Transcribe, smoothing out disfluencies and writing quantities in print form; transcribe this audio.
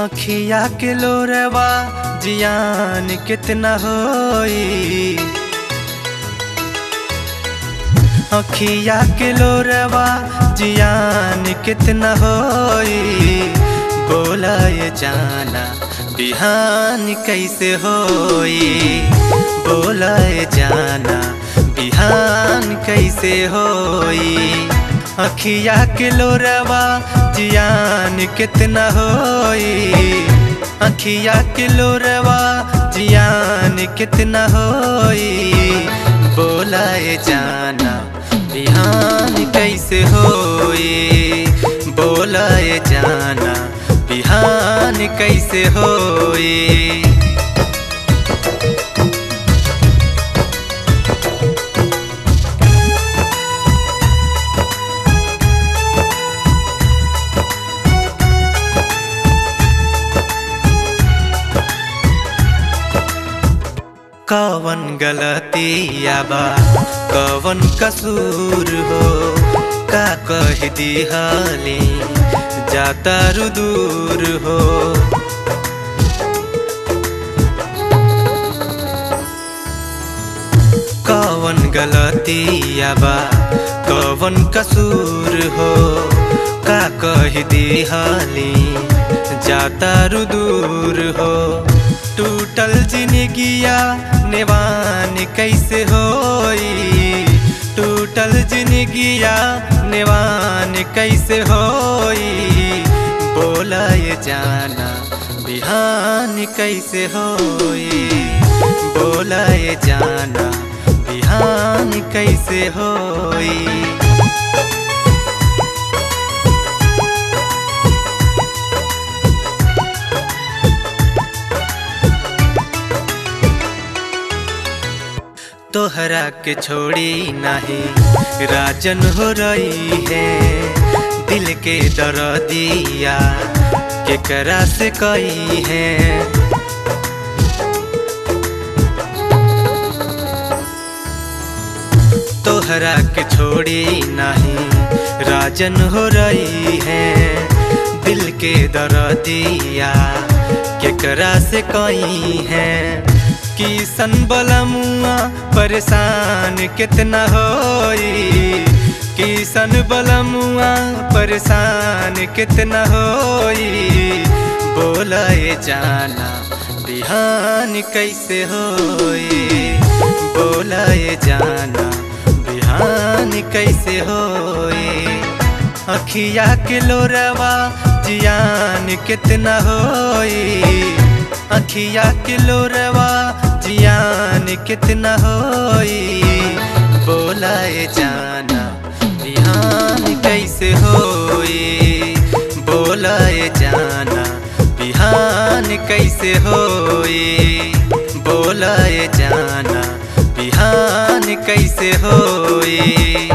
अखिया के लोरवा जियान कितना होई, अखिया के लोरवा जियान कितना होई। बोला ये जाना बिहान कैसे होई, बोला ये जाना बिहान कैसे होई। अखिया के लोरवा जियान कितना होई, अखिया के लोरवा जियान कितना होई। बोला ये जाना बिहान कैसे होई, बोला ये जाना बिहान कैसे होई। कवन गलतिया बा कवन कसूर हो, का कह दिहली जाता दूर हो। कवन गलतिया बा कवन कसूर हो, का कह दिहली जाता दूर हो। टूटल जिंदगिया नेवान कैसे होई, टूटल जिंदगिया नेवान कैसे होई। बोला ये जाना बिहान कैसे होई, बोला ये जाना बिहान कैसे होई। तोहरा के छोड़ी नहीं राजन हो रही है, दिल के दर्दिया केकरा से कही है। तोहरा के छोड़ी नहीं राजन हो रही है, दिल के दर्दिया केकरा से कही है। किसन बलमुआ परेशान कितना होई, किसन बलमुआ परेशान कितना होई। बोला ये जाना बिहान कैसे होई, बोला ये जाना बिहान कैसे होई। अखिया के लोरवा जियान कितना होई, अखिया के लोरवा जियान कितना होई। बोला ये जाना बिहान कैसे होई, बोला ये जाना बिहान कैसे होई। बोला ये जाना बिहान कैसे होई।